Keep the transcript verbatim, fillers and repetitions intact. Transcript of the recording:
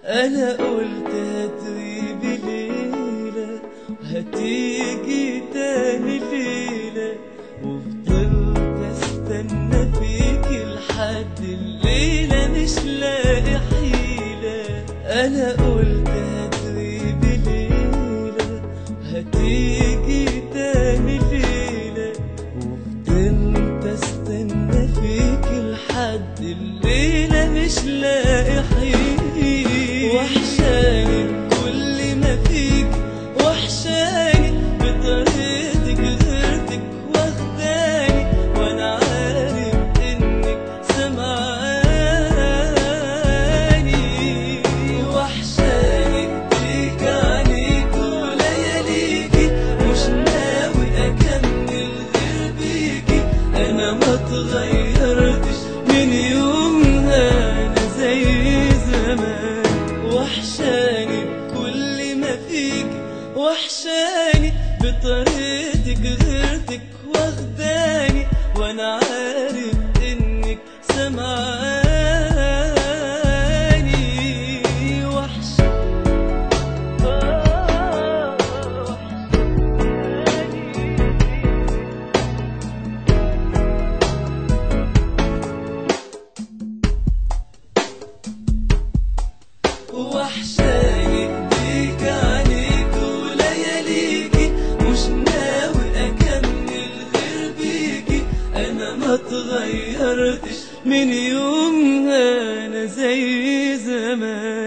انا قلت هتغيبي ليلة وهتيجي تاني ليلة، وفضلت استنى فيكي لحد الليلة مش لاقي حيلة. انا قلت هتغيبي ليلة وهتيجي تاني ليلة، وفضلت استنى فيكي لحد الليلة مش لاقي حيلة. وحشاني بكل ما فيك، وحشاني بطريقتك غيرتك واخداني، وانا عارف انك سمعاني. وحشاني ايديك عليك ولياليكي، مش ناوي اكمل غير بيكي. انا ما اتغيرتش من يومها، انا زي زمان. وحشاني بكل ما فيك، وحشاني بطريقتك غيرتك واخداني، وانا عارف انك سمعاني. وحشاني وحشاني ايديك عليك ولياليكي، مش ناوي اكمل غير بيكي. انا ما اتغيرتش من يومها، انا زي زمان.